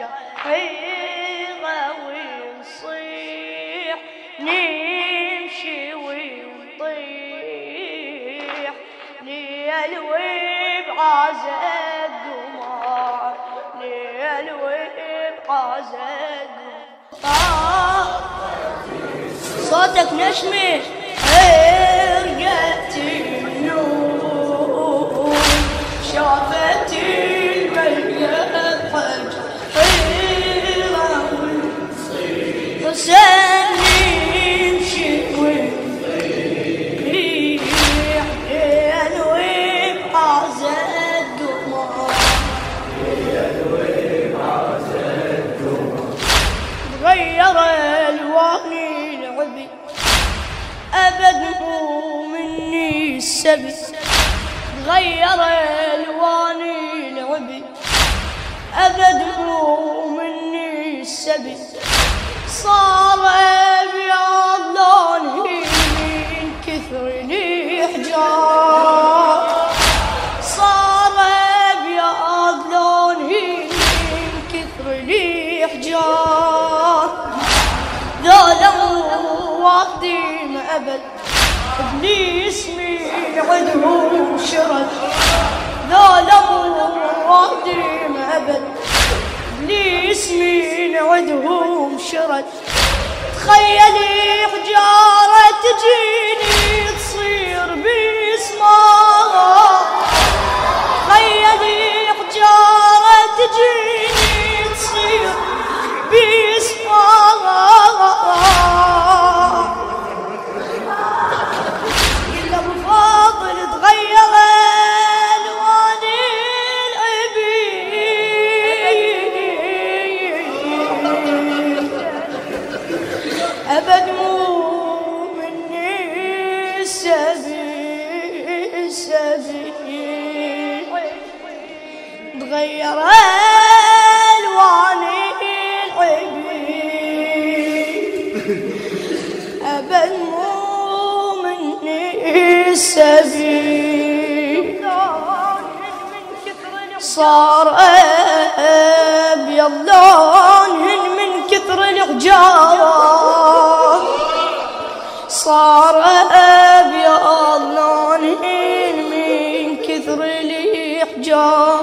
حيرة ونصيح نمشي ونطيح نلوي بعزة دموع نلوي بعزة صوتك نشمي رقت النور شافت المليئة حج حيرة ونصيح حسين يمشي ونريح يلوي بعزة دموع يلوي بعزة دموع تغير الواني العبي أبد مو مني السبي تغير الواني العبي أبد مو مني السبي صار أبيض لونه من كثر الإحجار صار أبيض لونه من كثر الإحجار ذولا واخدين أبد إبليس عندهم شرد ذولا واخدين أبد إبليس عندهم شرد تخيلي حجارة تجيني تصير باسمها تخيلي حجارة تجيني تصير باسمها إلا أبو فاضل تغير ألواني العبيد أبد مو مني السبيل تغير ألواني أبد مو مني السبيل صار أبيض لونهن من كثر الحجار صار أبيض لونهن من كثر الحجار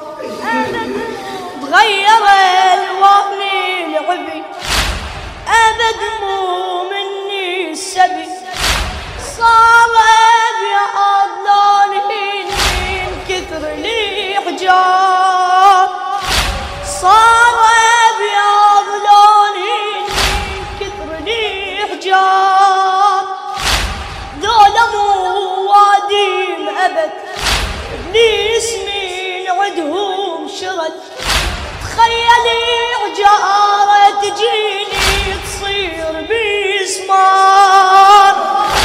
تغير الواني العبي أبد مو مني السبي صار أبيض لونهن من كثر الإحجار صار أبيض لونهن من كثر الإحجار ذولا مو وادين أبد إبليس عندهم شرد تخيلي حجارة تجيني تصير باسمار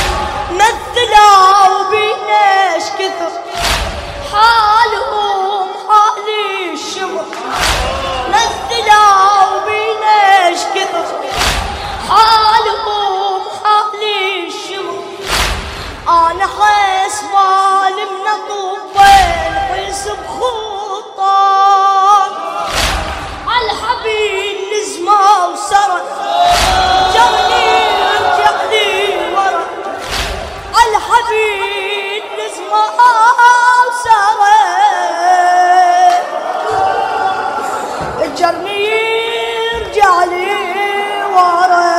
مثلا وبيناش كثر حالهم حالي الشمر مثلا وبيناش كثر حالهم حالي الشمر أنا حسبان من طوبين حسب خطان عالحبيب نزمة وسرد جرني رجعني ورا عالحبيب نزمة وسرد جرني رجعني ورا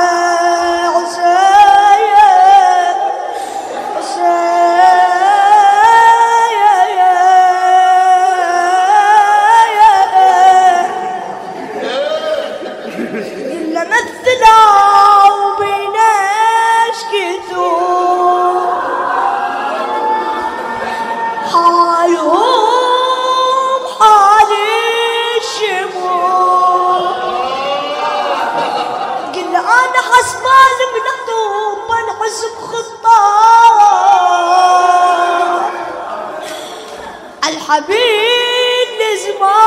الحبيب نزمة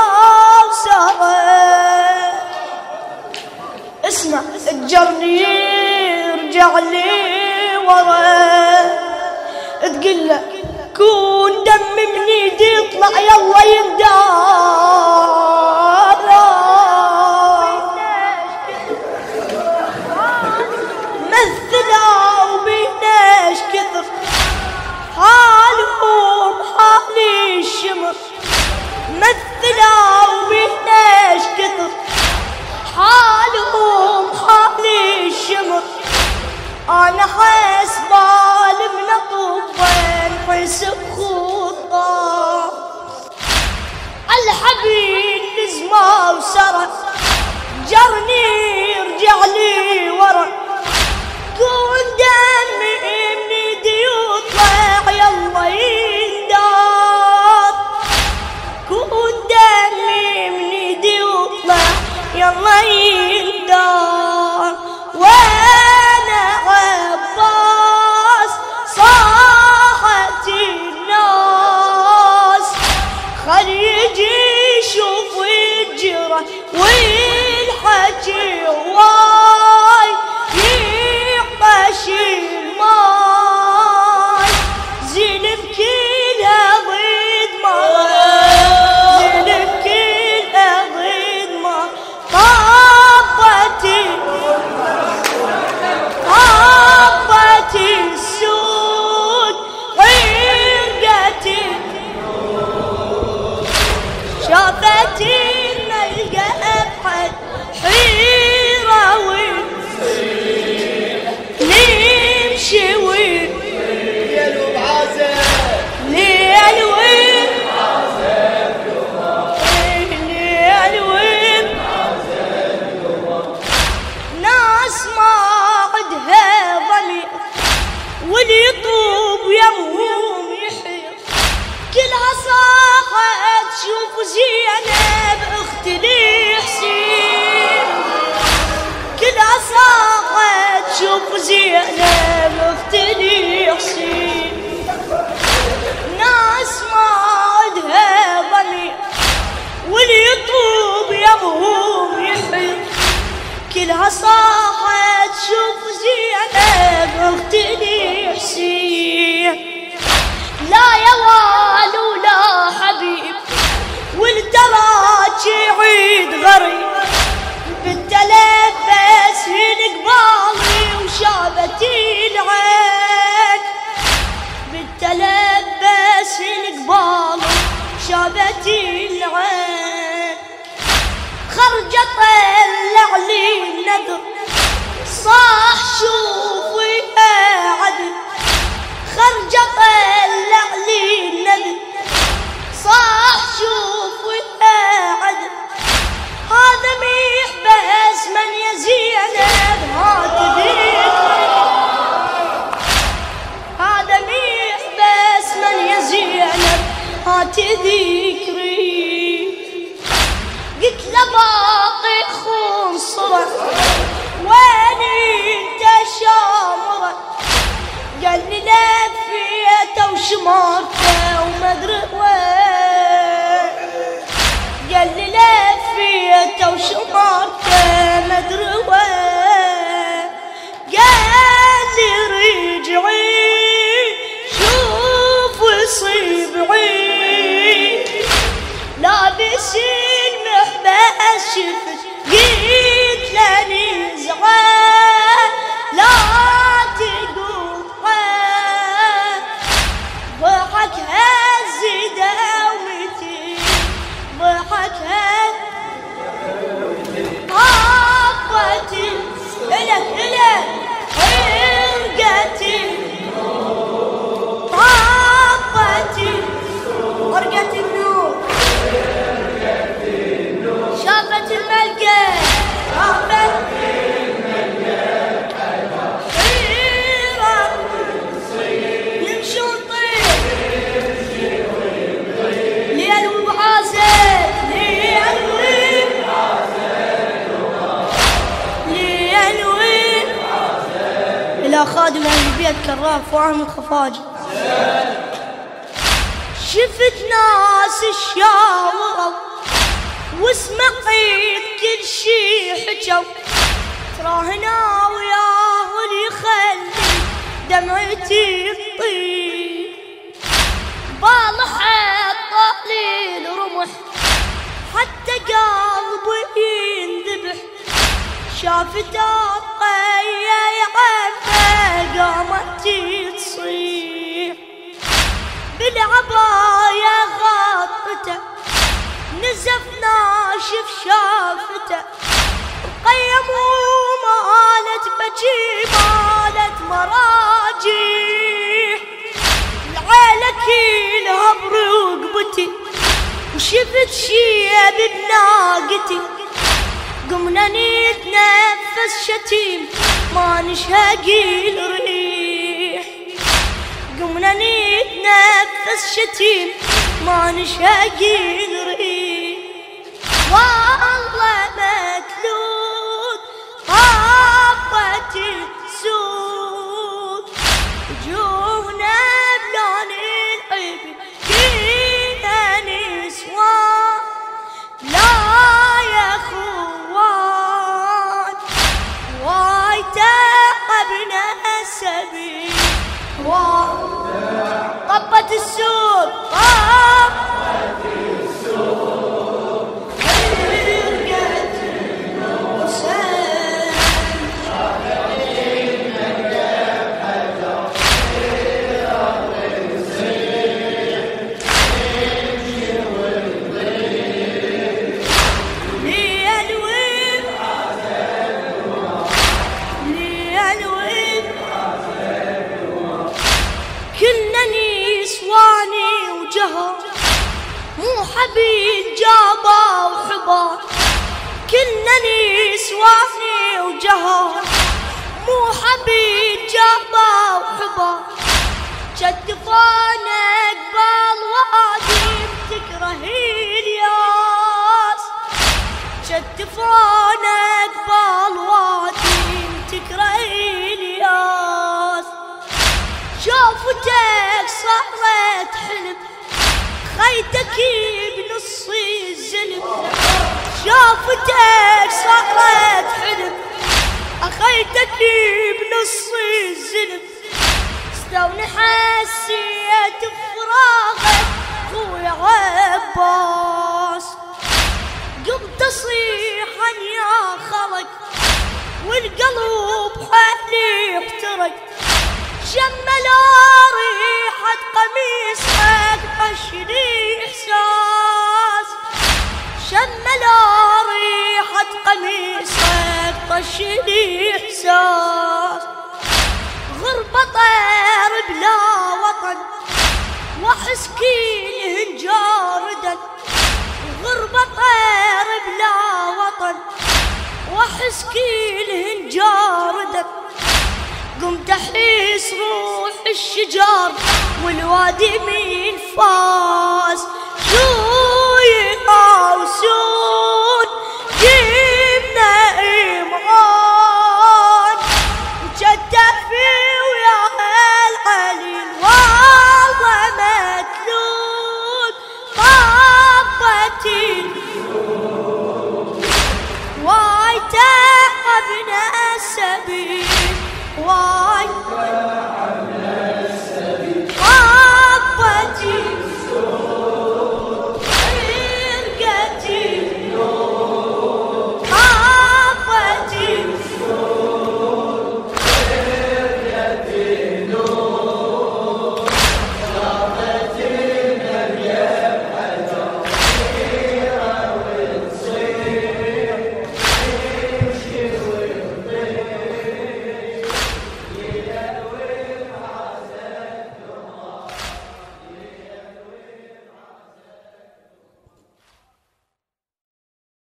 وسرد اسمع الجرني يرجع لي ورا تقول له كون دم من ايدي يطلع يلا يندار قلبهم يحير كلها صاحت شوف زينب اختي حسين لا يا وال ولا حبيب والدراج يعيد غريب بالتلبس هن قبالي وشابتي العين بالتلبس هن قبالي شابتي العين خرج طلع لي النذر صاح شوفيها عدل خرج طلع لي النذر صاح شوفيها عدل هذا ميح بس من يا زينب هات ذكري هذا ميح بس من يا زينب هات ذكري قلت له باقي خون صرع وين انت شامرة قال لي لفيته وشمارته وما ادري وين قال لي لفيته وشمارته ما ادري وين قال لي رجعي شوف صبعي لابس المحبس شفت قلت له نزعه لا تقطعه ضحك هز دومتي ضحك هز طاقتي إلك حرقتي طاقتي حرقت النور شافت الملكة شافت حيرة يمشون طير ليل وبعازة ليل وين إلى خادم أهل البيت كراف وعام الخفاجي شفت ناس الشاوروا وسمعت كل شي حجوا ترى هنا وياه اللي يخلي دمعتي تطير بالحط طالي الرمح حتى قلبي ينذبح شافت الطية يعفى قامت تصيح بالعباية غطته نزف ناشف شافته قيم ومالت بجي مالت مراجيح العيلة كلها برقبتي وشفت شيب بناقتي قمنا نتنفس شتيم ما نشهقي الريح قمنا نتنفس شتيم ما نشهقي الريح والله مكلود طابت السود وجوهنا بلون العيب كنا نسوان لا يا خوان واي تعبنا السبيل طبت السود طبت السود مو حبيب جابا وحبار كنا نسواني وجهار مو حبيب جابا وحبار شتفانا قبال وادي تكرهي الياس شتفانا قبال وادي تكرهي الياس شوفتك صارت حلم خيتك بنص الزلم شافتك صارت حلم، أخيتك بنص الزلم، استوني حسيت بفراغك خويا عباس. قمت أصيح يا خلق والقلب حالي احترق، شملا ريحة قميصك طشني إحساس، شملا ريحة قميصك طشني إحساس. غربة طير بلا وطن وأحس كيلهن جاردن، غربة طير بلا وطن وأحس كيلهن جاردن. قمت أحس روح الشجار والوادي من فاس، شو يقاوسون جبنا إمعان، مجدفي ويا العليل والله متلون، طبتي واي تعبنا السبيل.